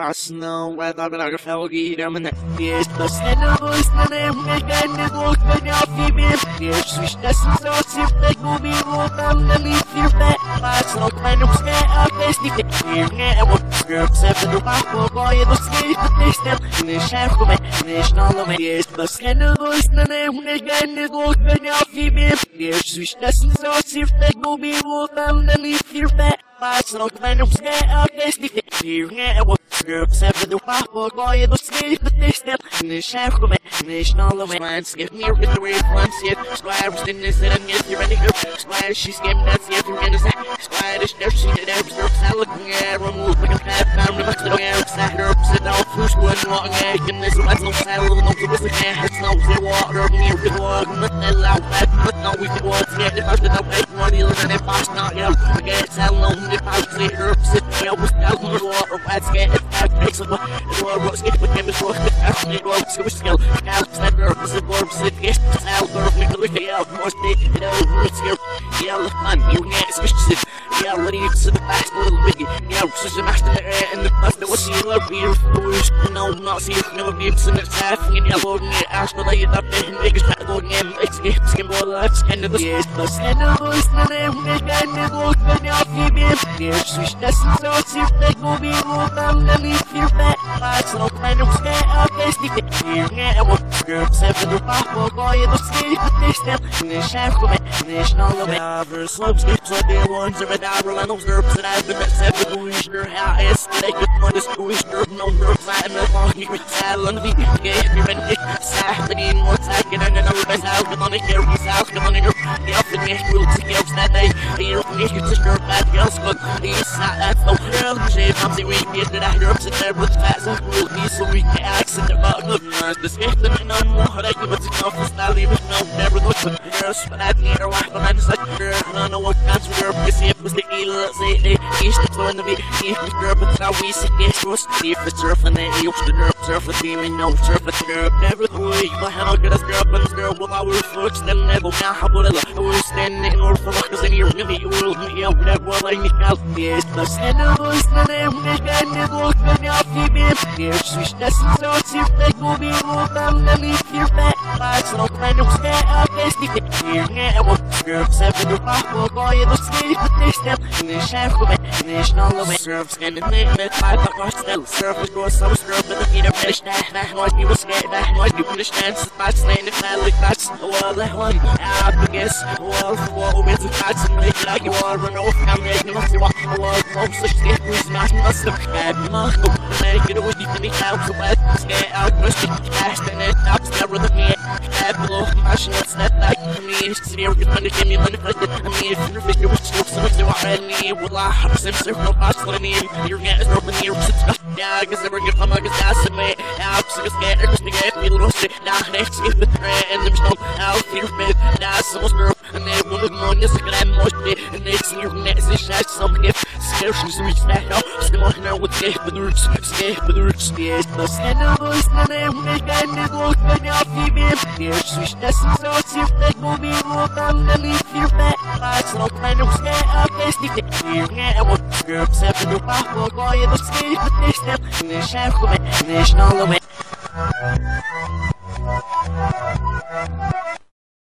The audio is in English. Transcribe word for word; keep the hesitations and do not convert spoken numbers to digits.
Arsenal, where I'm gonna fell get him in the yes, the center voice, the name, the guy, the book, the coffee, beer, yes, switch the sauce, if they go be more than the leaf, your fat, that's not kind of scare, I best if it here, yeah, I will scrub seven to back, boy, the skate, the next step, in the shaft of it, national of it, yes, the center voice, the name, the guy, the book, the coffee, beer, yes, switch the sauce, if they go be more than the leaf, your fat. That's not kind of scare, I best if it here, yeah, I will scrub seven to back, boy, the skate, the next step, in the shaft of it, national of it, lands, get near with the way once yet, squire was in this, and yes, you're ready, squire, she's getting that, see if you're getting that, squire, is there, she did every stroke, salad, yeah, remove like a fat pound, relax it, yeah, sat her up, sit down, push one, walking, yeah, in this, let's no salad, no, so this is a it's no, zero water, near the dog, nothing loud, bad, but no, we can watch, yeah, if I should have paid money, and if I not, yeah, I can't tell, no, if I say her, sit, yeah, was down, the water, bad, scared, bad, makes of the water, skip with him, is worth it, actually, go, so we skill, now, snap her, is it warm, sit, yes, salad, or make a look out, more stick, you know, roots here, yeah, look, man, you can't switch it, yeah, ready to the back, little biggie, yeah, such a master, and the bus that was she love beer, foolish, no, not see if never be in the half, and yeah, loading it, ash, but I get up there, and niggas try to go again, it's get skin ball, that's kind of the yes, the skin of the voice, the name, the guy, the book, the coffee, beer, yeah, switch the sauce, if they go be more than the leaf, your fat, that's no kind of scare, I best if it here, yeah, I will scrub seven to back, boy, the skate, the next step, in the shaft of it, national of it, never slopes, it's like the ones of it, I rely on those nerves, and I've been at seven, who's your house, they could find this who's your no nerves, I'm a long, you could tell, and the get me ready, Saturday, more time, and then I'm best out, come on, here, he's out, come on, here, the often get real to get that day, here, you can just your bad girls, but he's not that so real, shit, I'm saying we get that I hear up to there with fat, so we'll be so we can accent about the noise, the skate, and no more, I give it to go for style, even no, never look at the girls, but I need her wife, but I'm just like, girl, I don't know what kinds of girl, because if it was the eel, say, they, he's the floor in the beat, he's the girl, but now we see this was, if it's surf, and then he's the girl, surf the team, and no, surf the girl, never the way, but I don't get us girl, but this girl, well, I will foots, then never, now, how about I will stand in order for luck, because in here, maybe you will, yeah, whatever, I need help, yes, the stand of voice, the name, the guy, the book, the coffee, beer, yeah, switch the sauce, if they go be more than the leaf, your fat, that's no kind of scare, I best if it here, yeah, I will scrub seven to back, boy, the skate, the next step, in the shaft of it, national of it, serve skin and name it, five buck still, serve with go so scrub, but the feet of finish that, that noise you was scared, that noise you finish dance, spots, laying if that like that's the wall, that one, I guess, wall for wall, with the cats, and make it like you all run off, I'm making us walk the wall, most of the who's not must have had must go, make it always need to be out, so wet, scare out, push it, cast, and it stops, never the head, have below, mashing, it's not like me, it's severe, you're going to give me money, but I mean, if you're figure with strokes, so much you already, well, I have some sort of box, let me in, you're getting open here, yeah, I guess never give them a good ass of me, I'm so scared, I'm just get me lost, now, next, if the thread, and there's no, I'll feel bad, now, someone's girl, and they want to know, yes, I can have more shit, and they see your next, and shit, some gift, scare, she's reached that out, still on her with the with the roots, scare, with the roots, yes, the stand of voice, the name, the guy, the book, the coffee, beer, yeah, switch the sauce, if they go be more than the leaf, your fat, that's no kind of scare, I best if it here, yeah, I will scrub seven to back, boy, the skate, the next step, in the shaft of it, national of it.